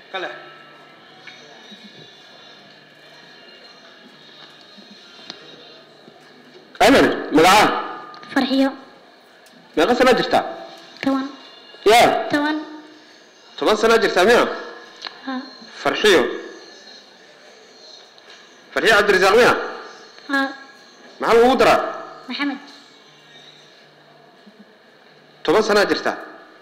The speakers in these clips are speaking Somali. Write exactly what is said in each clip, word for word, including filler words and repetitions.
كله أنا ملعب فرحيو ما قصة نجرتا توان يا توان توان سنة نجرتا ميا ها فرحيو فرحيو عبد الرزاق ميا ها محمد ودرا محمد توان سنة نجرتا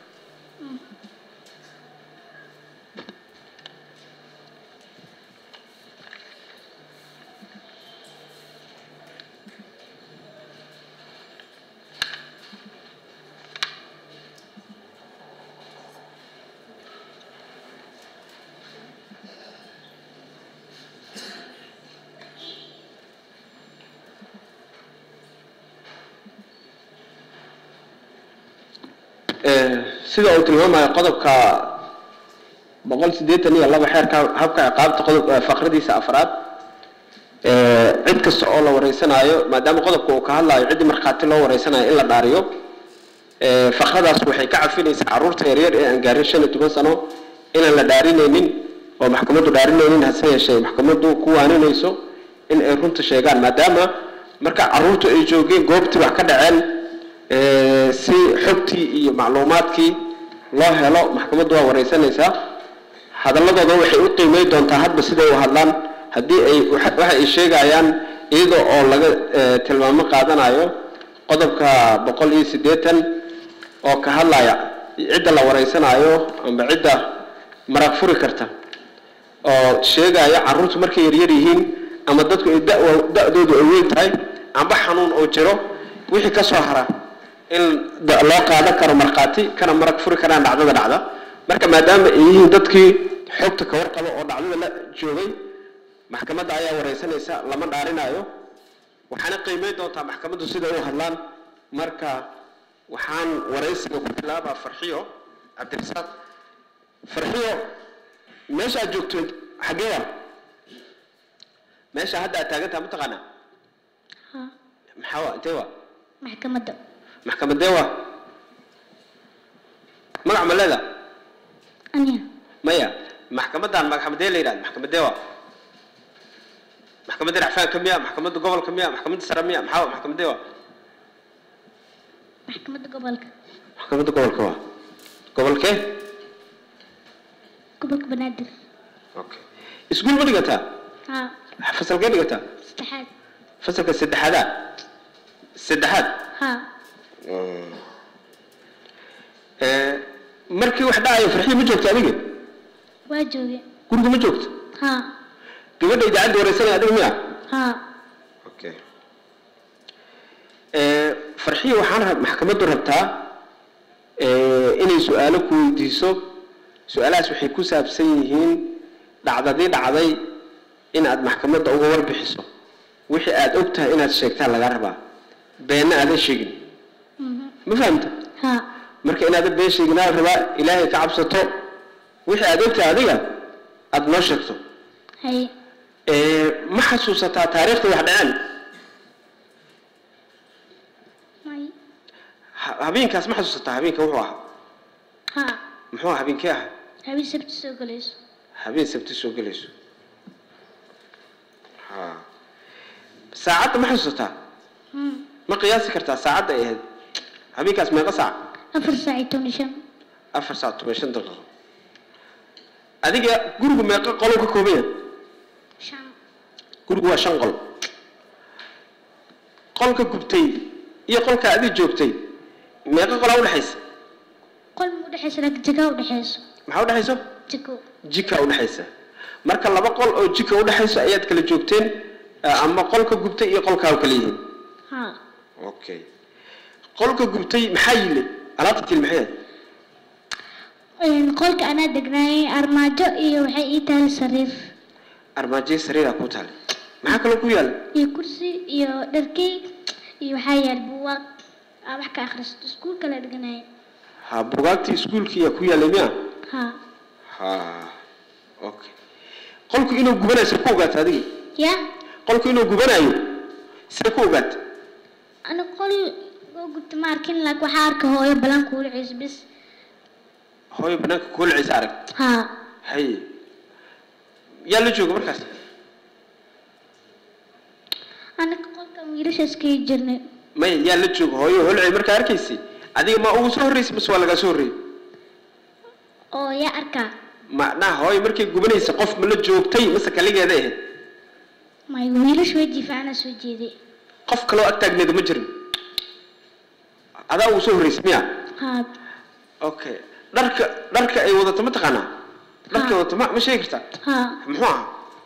sida uu tilmaamayo qodobka boqol sideetan iyo laba xeerka habka ciqaabta qodob faqradiisa afraad ee cid kasta oo la wareysanayo maadaama qodobka uu ka hadlayo cid marxaati loo wareysanayo in la dhaariyo ee faqradaas waxay ka cafinaysaa caruurta yar yar ee aan gaarin shan iyo toban sano inaan la dhaarinaynin oo maxkamaddu dhaarinaynin hase yeeshee maxkamaddu ku waaninayso in ay runta sheegaan maadaama marka caruurtu ay joogeen goobtii wax ka dhaceen ee si xogtii iyo macluumaadkii loo helo maxkamaddu waa wareysanaysaa hadalladooda waxay u qiimeey doontaa hadba sida ay u hadlaan haddii ay waxa ay sheegayaan iyadoo oo laga tilmaamo qaadanayo qodobka boqol iyo siddeetan oo ka hadlaya cidda la wareysanayo amba cidda marag furi karta oo sheegaya caruurtu markay yaryar yihiin ama dadku ay da'doodu ay weyn tahay amba xanuun oo jiro wixii ka soo hara in loo qaadan karo marqaati kana marag furi karaan dhacdada dhacda marka maadaama ay yihiin dadkii xogta ka warqaba oo dhacdada la joogay maxkamadda ayaa wareysanaysa lama dhaarinayo waxaana qiimeyn doontaa maxkamaddu sida u hadlaan marka waxaan wareysiga ku bilaabaa farxiyo cabdirasaaq farxiyo meesha aad joogto xagee waa meesha hadda aad taagantaha ma taqaanaa ها maxaa waa intee waa محكمة maxkamadee waa magac ma leeda أنيا maya maxkamadan maxkamadee la yidhahda maxkamadee waa maxkamadda racfaanka miya maxkamadda gobolka miya maxkamadda sare miya maxaa waa maxkamadee waa محكمة قبلك maxkamadda gobolka waa gobolkee قبلك بنادر okay iskuul ma dhigataa ها fasalkee dhigataa استحاد fasalka saddexaadaad saddexaad ها ee markii wax dhacayo farxiyo ma joogto adiga واجوي guriga ma joogto ها gabadha idaacadda wareysanaya adiga miya ها okay ee farxiyo waxaan rab maxkamaddu rabtaa ee inay su'aalo ku weydiiso su'aalahaas waxay ku saabsan yihiin dhacdadii dhacday in aad maxkamadda uga warbixiso wixii aad og tahay inaad sheegtaan laga rabaa beenna aadan sheegin ma fahamta ها marka inaad been sheegin aad rabaa ilaahay ka cabsato wixii aad og tahay adiga aad noo sheegto هاي ee ma xasuusataa taariikhda wax dhaceen ماي habeenkaas ma xasuusataa habeenka wuxuu ahaa ها muxuu ahaa habeenkee ahaa هاي سبت سوقليس habeen sabti soo gelayso ha saacadda ma xasuusataa ma qiyaasi kartaa saacadda ay ahayd habeenkaas meeqa saac أفر ساعة تونشان afar saac toban shan daqiiqo adiga gurigu meeqa qolou ka kooban yahay شام gurigu waa shan qol qolka gubtay iyo qolka adii joogtay meeqa qolaa udhexaysa قل مدحس لك جكا ودحس maxaa udhexayso جكو jika udhexaysa marka laba qol oo jika udhexayso ayaad kala joogteen ama qolka gubtay iyo qolkaa kala yihiin ها okay qolka gubtay maxaa yile alaabta tilmaxay إن قولك أنا دقناي أرماجو إيه وحي إيتال سرير armaajo sariir ku taal maxaa kale ku yaal إيه كرسي إيه دركي إيه وحي البواق أبحك أخرس سكول كلا دقناي ha bugaagtii iskuulkii ku yaalay miya ها ha okay qolku inuu gubanayo ku ogaatay adiga يا qolku inuu gubanayo sida ku ogaatay أنا قول قلت ماركين لك وحارك هو يبلان كول عيس بس hooyo banaanka kuul ciis arag ها hay يلا جوج مركز أنا قلت كم يرش أسكي جرني ما يلا جوج هو يهول عمر كاركيسي هذه ما هو سوري بس ولا سوري أو يا أركا معناه هو مركي جبني سقف من الجوج تي مسك اللي جاده ما يقول شوي دي فأنا شوي دي قف كلو أكتر من مجرم هذا هو سوري سميع ها أوكي درك درك أي وضع متقنع درك وضع ما مش هيك تا ها محوها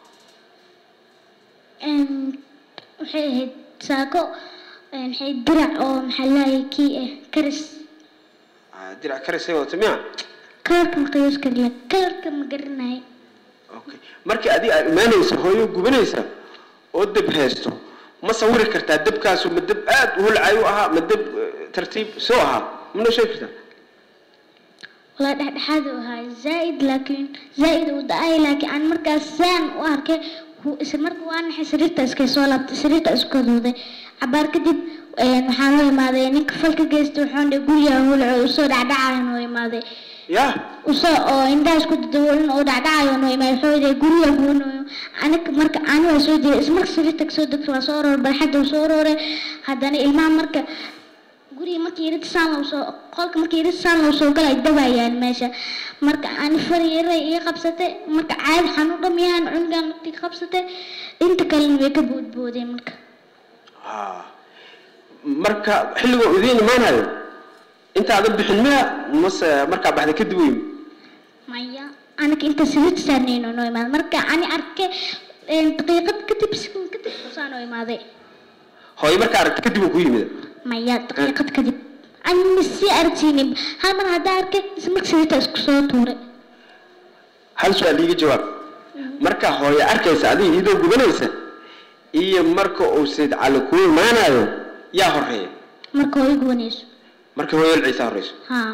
إن وحيد ساكو إن حيد درع أو محلاي كي كرس درع كرس هي وضع مياه كلك مقياس كريك كلك مقرناي أوكي مركي أدي ما نيسه هو يجوب نيسه ودب هستو ما صورك كرت الدب كاسو مدب آد وهو العيوها مدب ترتيب سوها منو شيء كذا والله ده هذا هاي زائد لكن زائد وداي لكن أنا مركز سان وهركه هو اسم مركز وأنا حسرت أسكي سولاب حسرت أسكده ده عبار كده محاولة ماذا يعني كفلك جست وحنا يقول يا هو العصور عدعان هو ماذا يا وصا أو إنداس كنت تقولون أو دعدعان هو ما يحاول يقول يا هو أنا كمركز أنا وسودي اسم مركز سرت أسكده وصور بالحد وصور هذا أنا المام مركز guriga markii irid saan loo soo qolka markii irid saan loo soo galay dabayaan meesha marka aan fariiray iyo qabsatay marka caad xanuun dhamiyaan cungan markii qabsatay inta kale way ka boodbooday marka ha marka xilliga idin imaanayo inta aad bixin ma mas marka baxda kadib weyn maya anaka inta sidii saarnayno noo imaan marka ani arkay daqiiqad kadib sikun kadib saan oo imaaday hooy marka aragtay kadib uu ku yimid maya daqiiqad kadib أنا سي أرتيني هل من هدارك اسمك سويت أسكسوت ورا هل سؤال ليجي جواب مركا هو يأركيس عليه يدو جبنيسة إيه مركا أوسيد على كل ما نايو يا هرية مركا هو يجونيس مركا هو يلعيس هريس ها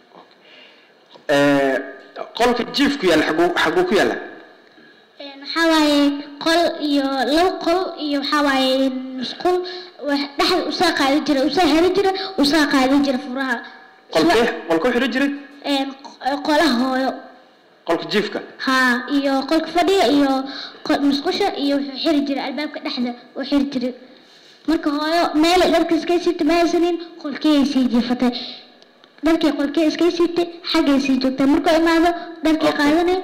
أه قولك جيف كيا الحقوق حقوق كيا لا حواي قل يو لو قل يو حواي مسقول ودحد وساق على الجرة وساق على الجرة وساق على الجرة فرها قل كيف قل كيف الجرة قله هو قلك جيفك ها يو قلك فدي يو مسقوشة يو حير الجرة الباب كدحده وحير الجرة مركه هو مال لبكس كيسي تبع سنين قل كيسي جيفته دلكي قل كيس كيسي حاجة سيجوته مركه ماذا دلكي قاعدني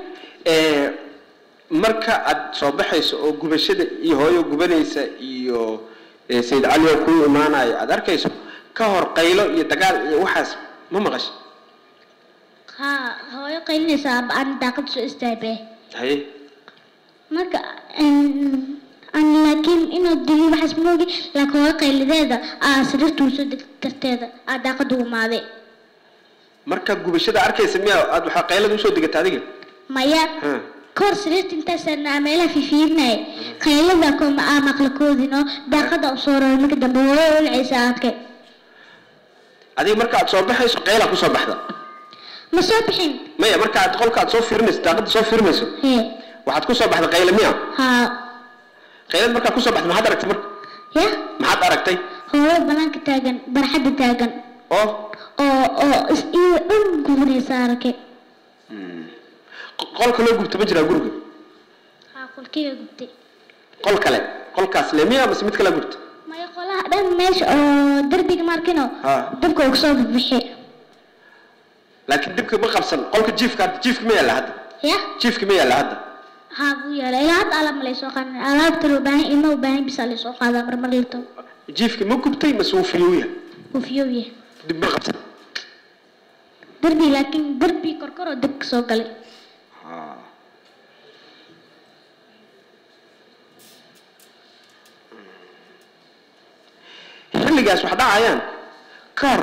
marka aad soo baxayso oo gubashada iyo hooyo gubanaysa iyo Said Ali oo ku imaanay aad arkayso ka hor qaylo iyo dagaal iyo waxaas ma maqash ha hooyo qaylinaysa aan daaqad soo istaabay hay marka aan laakiin inuu dili waxas moogi laakiin hooyo qaylideeda aa sirtu soo degtarteeda aa daaqad u maaday marka gubashada arkaysa miya aad waxa qaylada u soo degatay adiga maya كورس ريت انت سنة عملها في فينا خيالنا كم أعمق لكودينو داخل أصورة المكتب بوي والعساك هذه مركعة تصبح يسوق قيلة كصبح ذا ما صبحين ما هي مركعة تقول كات صوف فيرمس داخل صوف فيرمس هي واحد كصبح ذا قيلة مية ها قيلة مركعة كصبح ما حد ركت مرك يا ما حد ركتي هو بلانك تاجن برحد تاجن أو أو أو إس إيه أم قولي سارك قل كله جبت بجرا جرج. ها قل كيه جبتي. قل كله قل كاسلمية بس مت كله جبت. ما يقولها ده مش دربي ماركينو. ها. دبك وكسر بحي. لكن دبك ما خمسة قل كجيف كات جيف كمية لهذا. يا. جيف كمية لهذا. ها بويا لا لا على ملي سوقان على تلو باهي إنه باهي بيسالي سوق هذا مرمليتو. جيف كم كبتي مسوي فيوية. وفيوية. دب ما خمسة. دربي لكن دربي كركرو دبك سوقلي. اللي جالس واحد عيان كار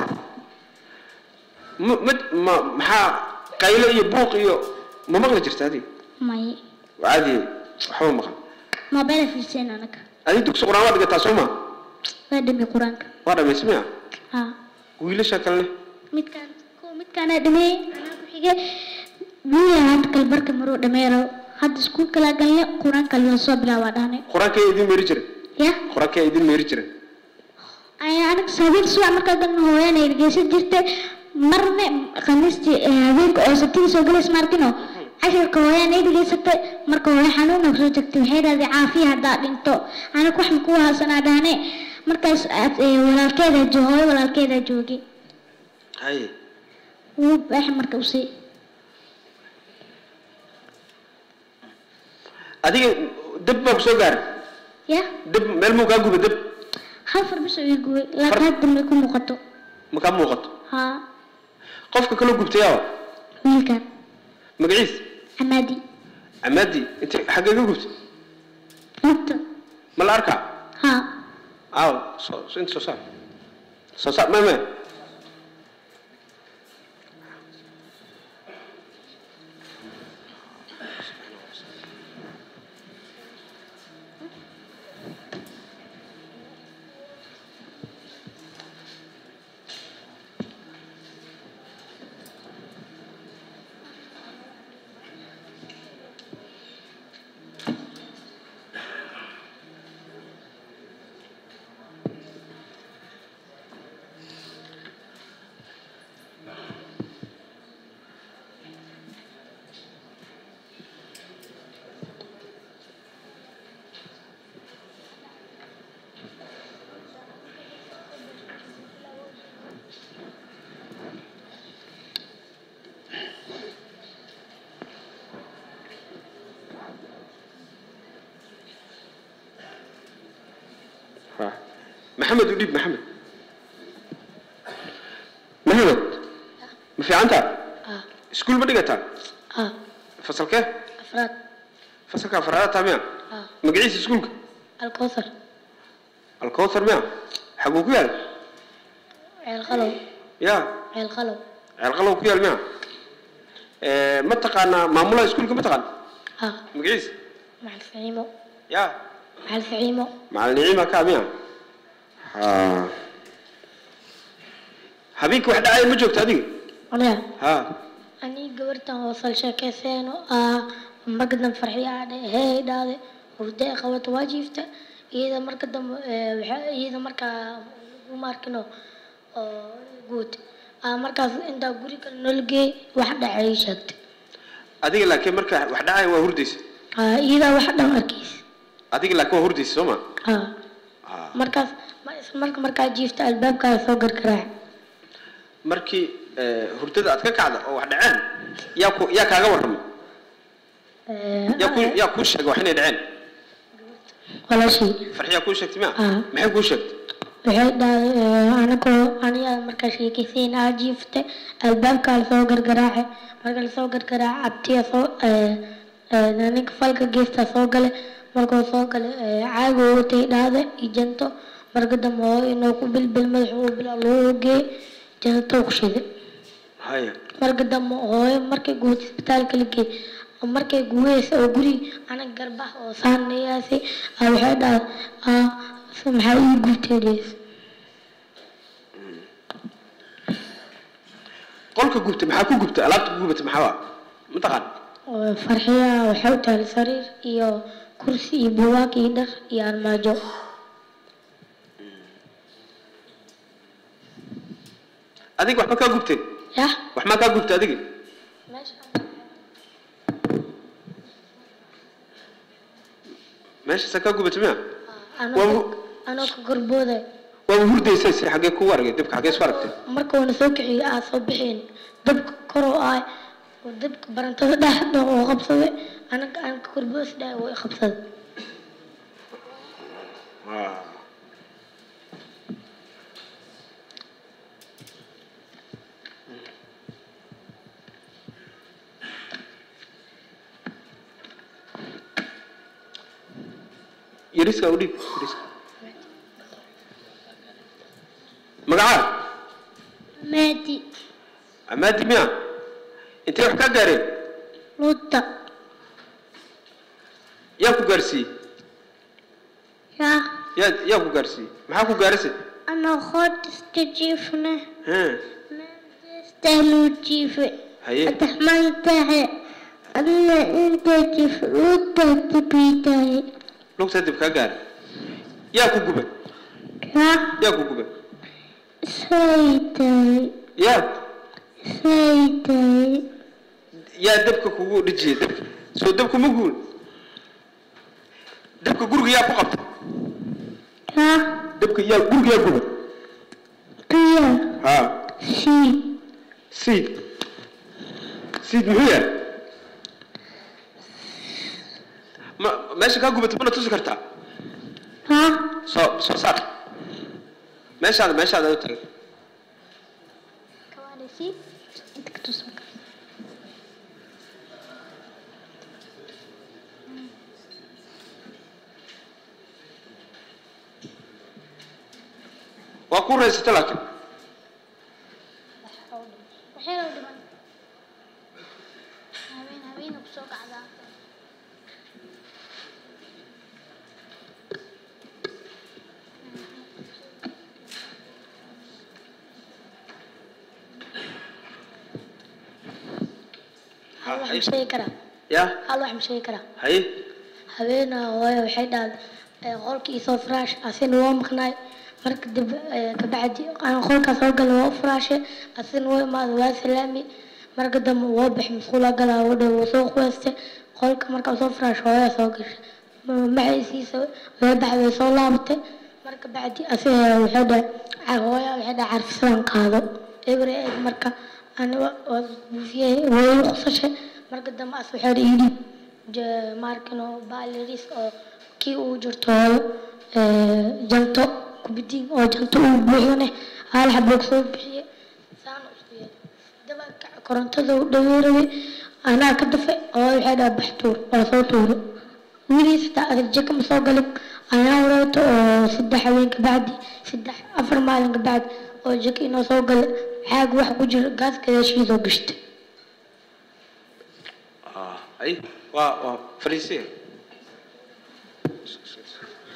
م ما محا قيله يبوق يو ما مغلى جرت هذه ماي وعادي حوم مغلى ما بعرف في سنة أنك هذه تقص قرآن وادي تاسوما هذا بقرآنك وهذا ما يسمع ها ويلا شكله مت كان كو مت كان دمي أنا بحاجة بيا هاد كالبرك مرو دميرو هاد سكول كلا قال قرآن كلا صوب لا واداني قرآن كي يدين ميرجر يا قرآن كي يدين ميرجر أي أنا سبيل سواء مركز إنه هو يعني يرجع جرت مرة خمستي هذيك أو ستين سوقلس ماركينو عشر كويان يدي ستة مركو حنون وزوجك تبحير هذه عافية هذا انتو أنا كوح مكوها سنة دهني مركز ولا كذا جوهي ولا كذا جوجي هاي وباح مركوسي أديك دب بسوقر يا دب ملمو كاجو بدب خفر بس يقول لا تقدم لكم مقطع مكان موقت ها قفك كله جبتياه ويلكن مقعيس عمادي عمادي انت حقيقة جبت انت ما الأركع ها اه صو انت صو صار صو صار ما ما محمد وديب محمد محمد ما في عنتها اه سكول ما دقتها اه فصل كيف افراد فصل كيف فرادات تامين اه مقعيس سكولك الكوثر الكوثر ميا حقوق يال عيل غلو يا عيل غلو عيل غلو كيال ميا إيه ما تقانا معموله سكولك ما تقان اه مقعيس مع الفعيمو يا مع الفعيمو مع النعيمه كاميا ها هبيك واحد عاي مجوك هذيك انا ها اني قبرت وصل شاكسين اه مقدم فرحي عادي هي دادي وردي قوت واجبته إذا مركدم إذا مركا وماركنو جود مركز عند أقولك نلقي واحدة عيشت هذيك لكن مركا واحد عاي وهرديس إذا واحدة مركز هذيك لكن وهرديس سوما اه مركز ما اسم مركز مركز جيفت الباب كان صقر كراع markii hurdada aad ka kacdo oo wax dhaceen yaa ku yaa kaaga warramo yaa ku yaa ku sheegay wax inay dhaceen wala shay farxiya ku sheegtay ma maxay ku sheegtay waxay dhahay anako aniga markaa sheekaysiin aa jiiftay albaabka la soo gargaraace marka la soo gargaraace abtiya soo ninka falka geesta soo gale markuu soo gale caago watay dhaade ijanto marka dambe oo inuu ku bilbil madaxuu bil loo geey janto ku shiday haya marka dambe oo markay guud isbitaalka la geey markay guweys oo guri anaga garbaha oo saanayaasi waxay dhahay ah maxaa ii gubtay qolka gubtay maxaa ku gubtay alaabta ku gubtay maxaa ma taqaan farxiya waxay u tahay sariir iyo kursi iyo buugaag iyo dhar iyo armaajo adiga wax ma ka gubtay ya wax ma ka gubtay adiga meesha saka gubtay ma أنا كقربودة. وهردي سيسي حاجة كوارجة دبك حاجة سواركتي. مركو نسوكي أصبحين دبك كرو آي ودبك برنتو ده ده وخبصة أنا أنا كقربوس ده وخبصة. آه. يريسك أودي يريسك. مقعد مادي مادي ميا انت روح كاغاري لوطا ياكو غارسي يا يا ياكو غارسي maxaa ku gaarisay أنا خد استجيفنا ها ما استهلو جيفة هي أتحملتها أنا أنت جيف لوطا تبيتها لوك تدب كاغاري ياكو غبا يا ياكو غبا سيدي يا سيدي يا دبك كوجو دجي دبك سو دبك مقول دبك قرق يا فقط ها دبك يا قرق يا قرق قيا ها سي سيد سيد هي ما ماشي كاغو بتمنى تذكرتها ها صو صو صار ماشي هذا ماشي هذا تقول كواليسي انت كتوصل وأكون رئيس ثلاثة وحيرة ودمان هابين هابين وبسوق عذاب hal wax ma sheegi karaa يا hal wax ma sheegi karaa هاي habeena hooyo waxay dhaad qolkii soo firaash asina waa maqnaay marka dib kabacdi aan qolka soo galay waa firaashe asina waa imaad waa salaami marka dambe waa bix masquula galaa wada soo quwaaste qolka marka soo firaash hooyo soo gashay maxay siisa waa baxday soo laabtay marka bacdi asina waxay dhaad hooyo waxay dhaad carfisan qaado ebre marka أنا وفيه ويخصش مرقد دم أصبح ريدي ج ماركنو بالريس أو كي وجرتوا جنتو كبدين أو جنتو بيهونه على حبوك صوب بشيء سانو شوية دم كورنتا دو دويرة أنا كدفع أو هذا بحتور أو صوتور وليس تأجيك مسوقلك أنا وريت سدح وينك بعدي سدح أفر مالك بعد أو جيك إنه صوقل حاج واحد وجر قاس كذا شيء ذو قشت. آه أي وا وا فريسي